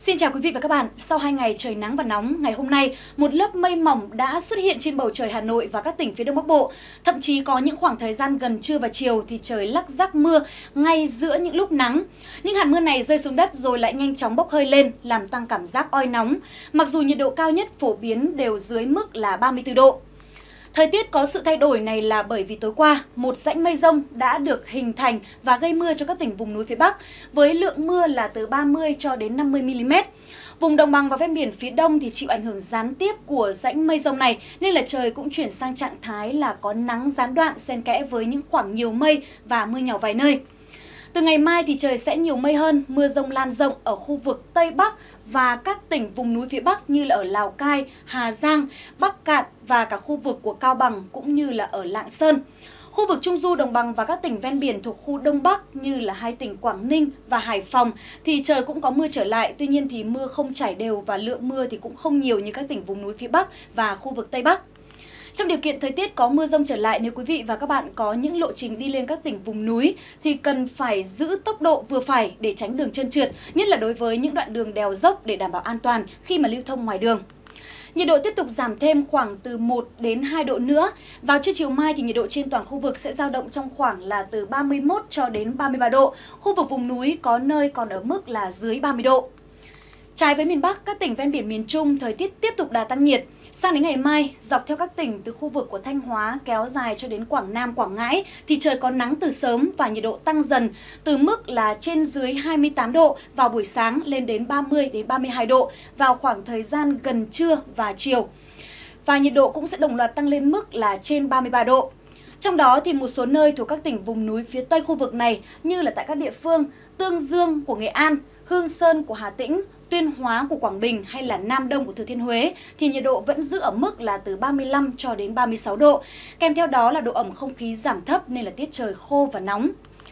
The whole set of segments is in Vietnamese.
Xin chào quý vị và các bạn. Sau 2 ngày trời nắng và nóng, ngày hôm nay, một lớp mây mỏng đã xuất hiện trên bầu trời Hà Nội và các tỉnh phía Đông Bắc Bộ. Thậm chí có những khoảng thời gian gần trưa và chiều thì trời lắc rắc mưa ngay giữa những lúc nắng. Những hạt mưa này rơi xuống đất rồi lại nhanh chóng bốc hơi lên, làm tăng cảm giác oi nóng. Mặc dù nhiệt độ cao nhất phổ biến đều dưới mức là 34 độ. Thời tiết có sự thay đổi này là bởi vì tối qua, một rãnh mây rông đã được hình thành và gây mưa cho các tỉnh vùng núi phía Bắc, với lượng mưa là từ 30 cho đến 50 mm. Vùng đồng bằng và ven biển phía Đông thì chịu ảnh hưởng gián tiếp của rãnh mây rông này, nên là trời cũng chuyển sang trạng thái là có nắng gián đoạn xen kẽ với những khoảng nhiều mây và mưa nhỏ vài nơi. Từ ngày mai thì trời sẽ nhiều mây hơn, mưa rông lan rộng ở khu vực Tây Bắc và các tỉnh vùng núi phía Bắc như là ở Lào Cai, Hà Giang, Bắc Kạn và cả khu vực của Cao Bằng cũng như là ở Lạng Sơn. Khu vực Trung Du, Đồng bằng và các tỉnh ven biển thuộc khu Đông Bắc như là hai tỉnh Quảng Ninh và Hải Phòng thì trời cũng có mưa trở lại, tuy nhiên thì mưa không chảy đều và lượng mưa thì cũng không nhiều như các tỉnh vùng núi phía Bắc và khu vực Tây Bắc. Trong điều kiện thời tiết có mưa rông trở lại, nếu quý vị và các bạn có những lộ trình đi lên các tỉnh vùng núi thì cần phải giữ tốc độ vừa phải để tránh đường trơn trượt, nhất là đối với những đoạn đường đèo dốc để đảm bảo an toàn khi mà lưu thông ngoài đường. Nhiệt độ tiếp tục giảm thêm khoảng từ 1 đến 2 độ nữa. Vào trưa chiều mai thì nhiệt độ trên toàn khu vực sẽ dao động trong khoảng là từ 31 cho đến 33 độ. Khu vực vùng núi có nơi còn ở mức là dưới 30 độ. Trái với miền Bắc, các tỉnh ven biển miền Trung thời tiết tiếp tục đà tăng nhiệt. Sang đến ngày mai, dọc theo các tỉnh từ khu vực của Thanh Hóa kéo dài cho đến Quảng Nam, Quảng Ngãi thì trời có nắng từ sớm và nhiệt độ tăng dần từ mức là trên dưới 28 độ vào buổi sáng lên đến 30 đến 32 độ vào khoảng thời gian gần trưa và chiều. Và nhiệt độ cũng sẽ đồng loạt tăng lên mức là trên 33 độ. Trong đó thì một số nơi thuộc các tỉnh vùng núi phía Tây khu vực này như là tại các địa phương Tương Dương của Nghệ An, Hương Sơn của Hà Tĩnh, Tuyên Hóa của Quảng Bình hay là Nam Đông của Thừa Thiên Huế thì nhiệt độ vẫn giữ ở mức là từ 35 cho đến 36 độ. Kèm theo đó là độ ẩm không khí giảm thấp nên là tiết trời khô và nóng.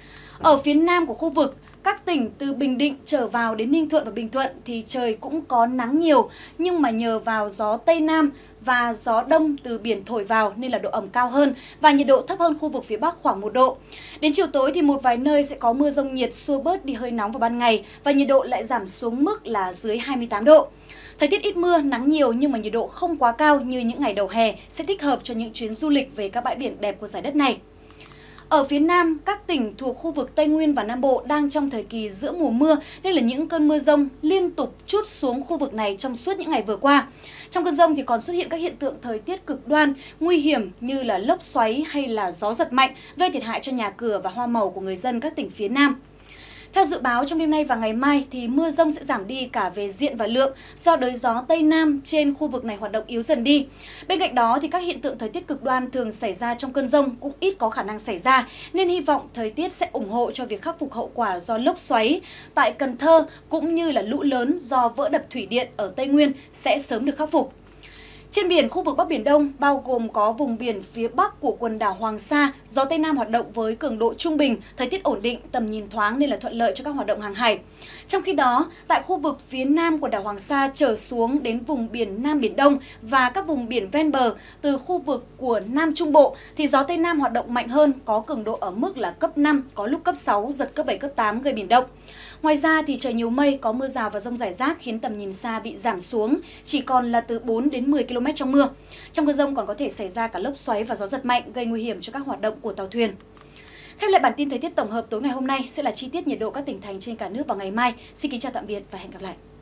Ở phía Nam của khu vực, các tỉnh từ Bình Định trở vào đến Ninh Thuận và Bình Thuận thì trời cũng có nắng nhiều, nhưng mà nhờ vào gió Tây Nam và gió Đông từ biển thổi vào nên là độ ẩm cao hơn và nhiệt độ thấp hơn khu vực phía Bắc khoảng 1 độ. Đến chiều tối thì một vài nơi sẽ có mưa rông nhiệt xua bớt đi hơi nóng vào ban ngày và nhiệt độ lại giảm xuống mức là dưới 28 độ. Thời tiết ít mưa, nắng nhiều nhưng mà nhiệt độ không quá cao như những ngày đầu hè sẽ thích hợp cho những chuyến du lịch về các bãi biển đẹp của giải đất này. Ở phía Nam, các tỉnh thuộc khu vực Tây Nguyên và Nam Bộ đang trong thời kỳ giữa mùa mưa nên là những cơn mưa rông liên tục trút xuống khu vực này trong suốt những ngày vừa qua. Trong cơn rông thì còn xuất hiện các hiện tượng thời tiết cực đoan, nguy hiểm như là lốc xoáy hay là gió giật mạnh gây thiệt hại cho nhà cửa và hoa màu của người dân các tỉnh phía Nam. Theo dự báo trong đêm nay và ngày mai thì mưa rông sẽ giảm đi cả về diện và lượng do đới gió Tây Nam trên khu vực này hoạt động yếu dần đi. Bên cạnh đó thì các hiện tượng thời tiết cực đoan thường xảy ra trong cơn rông cũng ít có khả năng xảy ra nên hy vọng thời tiết sẽ ủng hộ cho việc khắc phục hậu quả do lốc xoáy tại Cần Thơ cũng như là lũ lớn do vỡ đập thủy điện ở Tây Nguyên sẽ sớm được khắc phục. Trên biển, khu vực Bắc Biển Đông bao gồm có vùng biển phía Bắc của quần đảo Hoàng Sa, gió Tây Nam hoạt động với cường độ trung bình, thời tiết ổn định, tầm nhìn thoáng nên là thuận lợi cho các hoạt động hàng hải. Trong khi đó, tại khu vực phía Nam quần đảo Hoàng Sa trở xuống đến vùng biển Nam Biển Đông và các vùng biển ven bờ từ khu vực của Nam Trung Bộ thì gió Tây Nam hoạt động mạnh hơn, có cường độ ở mức là cấp 5, có lúc cấp 6, giật cấp 7, cấp 8 gây biển động. Ngoài ra thì trời nhiều mây, có mưa rào và dông rải rác khiến tầm nhìn xa bị giảm xuống, chỉ còn là từ 4 đến 10 km trong mưa. Trong cơn dông còn có thể xảy ra cả lốc xoáy và gió giật mạnh gây nguy hiểm cho các hoạt động của tàu thuyền. Khép lại bản tin thời tiết tổng hợp tối ngày hôm nay sẽ là chi tiết nhiệt độ các tỉnh thành trên cả nước vào ngày mai. Xin kính chào tạm biệt và hẹn gặp lại.